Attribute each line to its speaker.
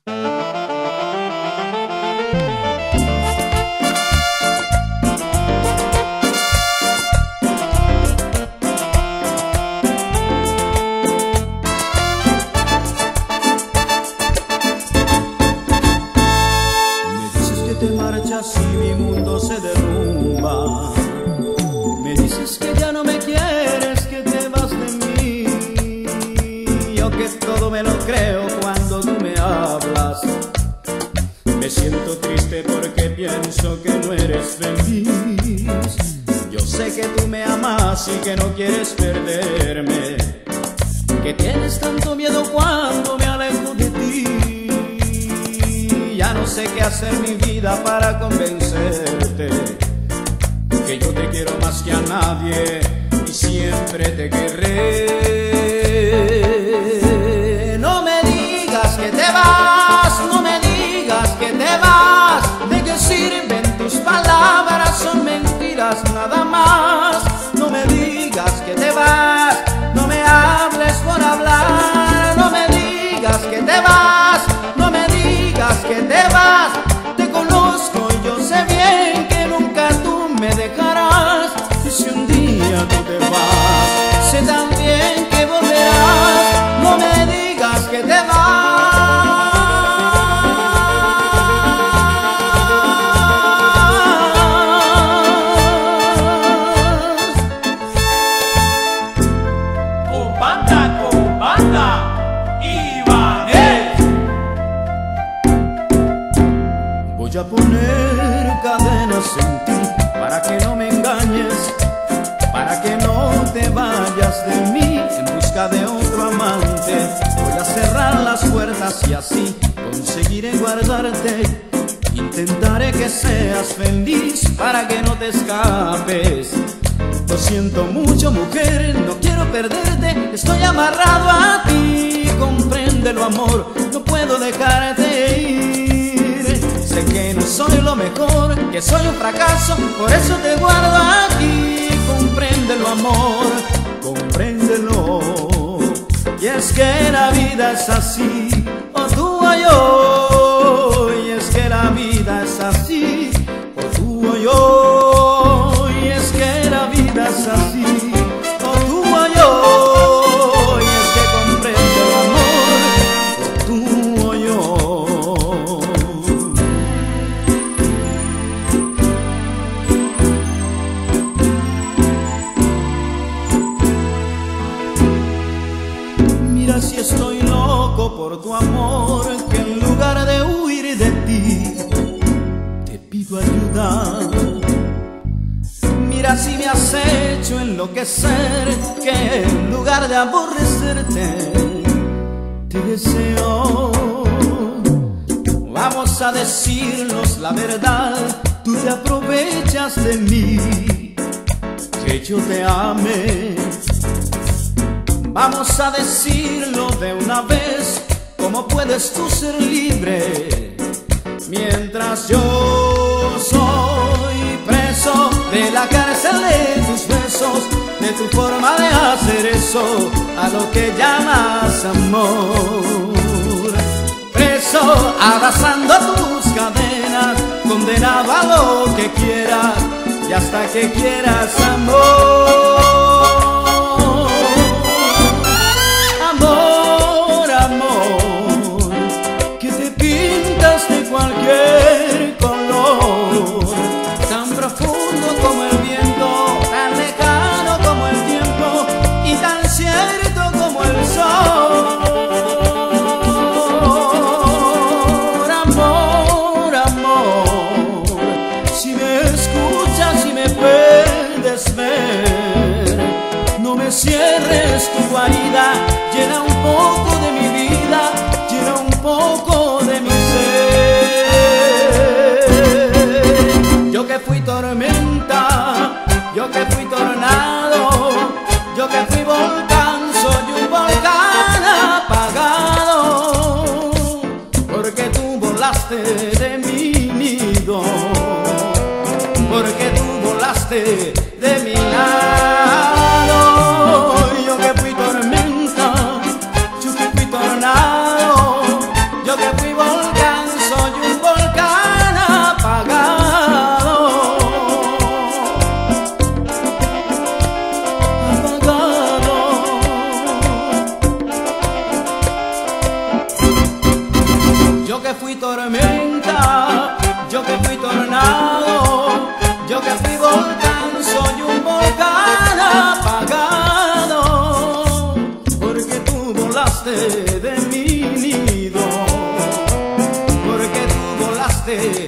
Speaker 1: Te marchas y mi mundo se derrumba. Me dices que ya no me quieres, que te vas de mí. Yo que todo me lo creo cuando tú me hablas. Me siento triste porque pienso que no eres feliz. Yo sé que tú me amas y que no quieres perderme, que tienes tanto miedo cuando me alejo de ti. Ya no sé qué hacer mi vida para convencerte, que yo te quiero más que a nadie y siempre te querré. No me digas que te vas, no me digas que te vas. ¿De qué sirven tus palabras? Son mentiras nada más. No me digas que te vas, no me hables por hablar. No me digas que te vas, no me digas que te vas. Te conozco y yo sé bien que nunca tú me dejarás. Y si un día tú te vas, sé también que volverás. No me digas que te vas.
Speaker 2: Con banda, Ibanez.
Speaker 1: Voy a poner cadenas en ti para que no me engañes, para que no te vayas de mí en busca de otro amante. Voy a cerrar las puertas y así conseguiré guardarte. Intentaré que seas feliz para que no te escapes. Lo siento mucho, mujer, no quiero perderte. Estoy amarrado a ti, compréndelo, amor, no puedo dejarte ir. Sé que no soy lo mejor, que soy un fracaso, por eso te guardo aquí. Compréndelo, amor, compréndelo. Y es que la vida es así, o tú o yo. Y es que la vida es así, o tú o yo. Y es que la vida es así, o tú o yo. Y es que compréndelo, amor, o tú o yo. Mira si estoy loco por tu amor, que en lugar de huir de ti, te pido ayuda. Mira si me has hecho enloquecer, que en lugar de aborrecerte, te deseo. Vamos a decirnos la verdad, tú te aprovechas de mí, que yo te ame. Vamos a decirlo de una vez, ¿cómo puedes tú ser libre mientras yo soy preso de la cárcel de tus besos, de tu forma de hacer eso a lo que llamas amor? Preso, abrazando tus cadenas, condenado a lo que quieras y hasta que quieras amor. Cualquier color, tan profundo como el viento, tan lejano como el tiempo y tan cierto como el sol. Amor, amor, si me escuchas y me puedes ver, no me cierres tu guarida, llena un poco de mi vida, llena un poco de mi ser. Yo que fui tormenta, yo que fui tornado, yo que fui volcán, soy un volcán apagado, porque tú volaste de mi nido, porque tú volaste de mi lado. Yo que fui tormenta, yo que fui tornado, yo que fui volcán Yo que fui tormenta, yo que fui tornado, yo que fui volcán, soy un volcán apagado, porque tú volaste de mi nido, porque tú volaste